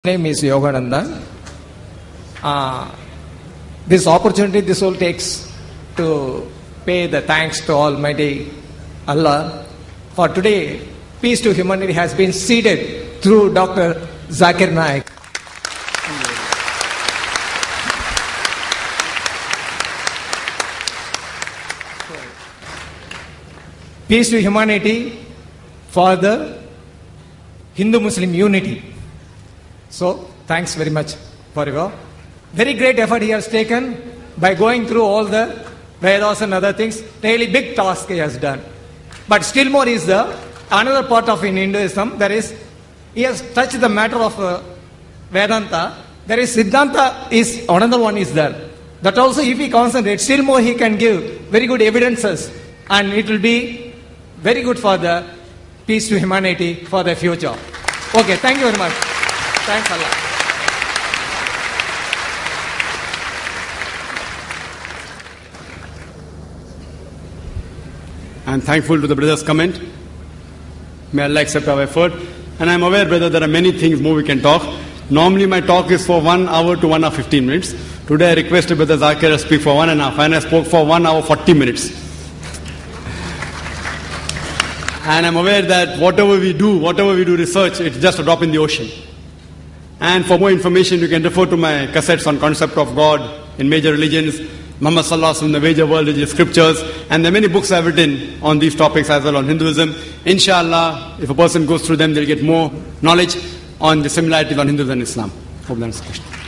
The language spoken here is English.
Name is Yogananda. This opportunity this all takes to pay the thanks to Almighty Allah. For today, Peace to Humanity has been seeded through Dr. Zakir Naik. Peace to Humanity for the Hindu-Muslim unity. So, thanks very much for your very great effort he has taken by going through all the Vedas and other things. Really big task he has done. But still more is the another part of in Hinduism. There is, he has touched the matter of Vedanta. There is Siddhanta is another one is there. That also if he concentrates, still more he can give very good evidences. And it will be very good for the peace to humanity for the future. Okay, thank you very much. Thanks a lot. I am thankful to the brother's comment. May Allah accept our effort. And I am aware, brother, there are many things more we can talk. Normally my talk is for 1 hour to 1 hour 15 minutes. Today I requested Brother Zakir to speak for 1.5 and I spoke for 1 hour 40 minutes. And I am aware that whatever we do research, it's just a drop in the ocean. And for more information, you can refer to my cassettes on concept of God in major religions, Muhammad Sallallahu Alaihi Wasallam, the major world religious scriptures, and there are many books I've written on these topics as well on Hinduism. Inshallah, if a person goes through them, they'll get more knowledge on the similarities on Hinduism and Islam. Hope that's the question.